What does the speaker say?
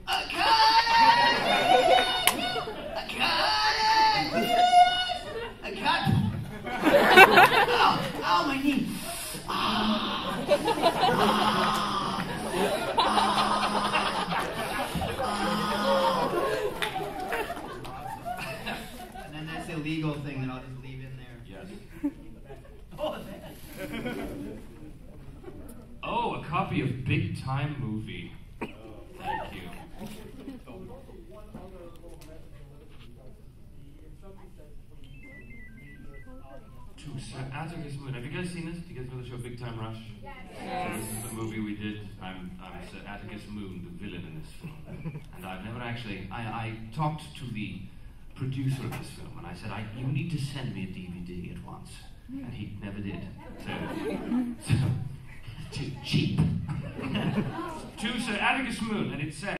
I got it! I got it! I got it! Ow, my knee. And then that's the illegal thing that I'll just leave in there. Yes. Oh, that. Oh, a copy of Big Time Movie. Thank you. To Sir Atticus Moon. Have you guys seen this? Do you guys know the show Big Time Rush? Yes. So this is the movie we did. I'm Sir Atticus Moon, the villain in this film. And I've never actually... I talked to the producer of this film, and I said, you need to send me a DVD at once. And he never did. So too cheap. To Sir Atticus Moon, and it said...